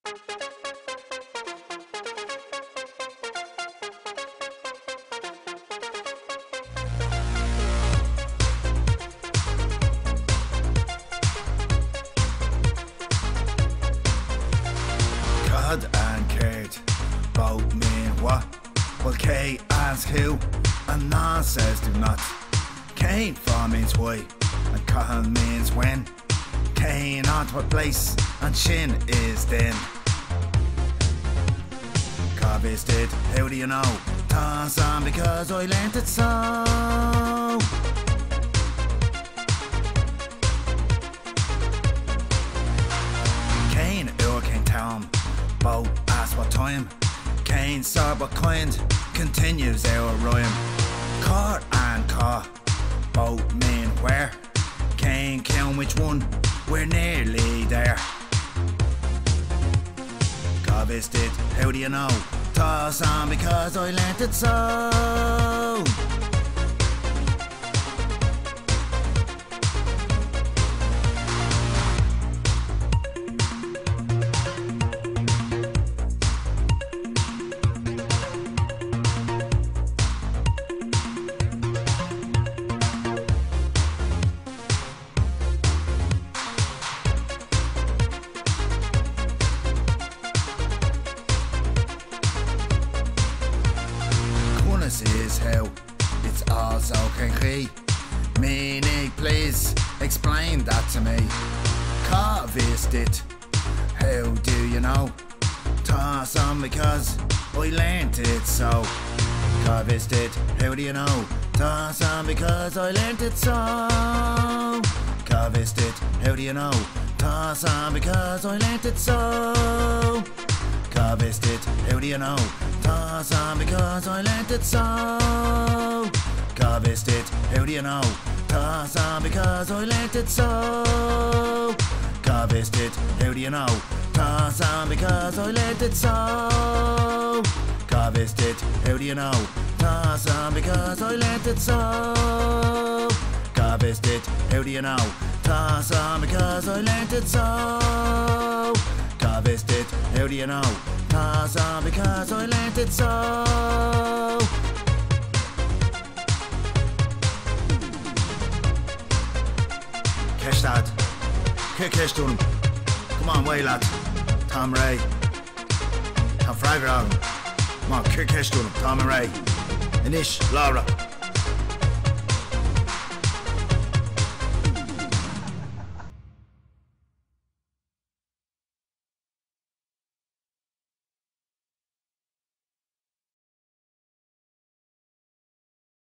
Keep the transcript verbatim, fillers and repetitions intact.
Cod and cared both mean what? Well, K asks who, and Na says do not. Cain for means why, and Cahan means when. Cain on what place, and Shin is then. Cobb is dead, how do you know? Toss on because I learnt it so. Cain, Ur, Cain, Tom, both ask what time. Cain, sir, but kind, continues our rhyme. Car and car, both mean where. Cain, count which one, we're nearly there. Cobb is dead, how do you know? Toss on because I learnt it so. Is how it's also can he meaning, please explain that to me. Carvist it, how do you know? Toss on because I learnt it so. Carvist it, how do you know? Toss on because I learnt it so. Carvist it, how do you know? Toss on because I learnt it so. Carvist it, how do you know? Toss on because I learnt it so. Carvist it, how do you know? Toss on because I learnt it so. Carvist it, how do you know? Toss on because I learnt it so. Carvist it, how do you know? Toss on because I learnt it so. Carvist it, how do you know? Toss on because I learnt it so. Carvist it, how do you know? Toss on because I learnt it so. Kesh lad, Ke Kesh done. Come on, way lad. Tom Ray. Tom Fragger on. Come on, Ke Kesh done. Tom and Ray. Anish, Laura.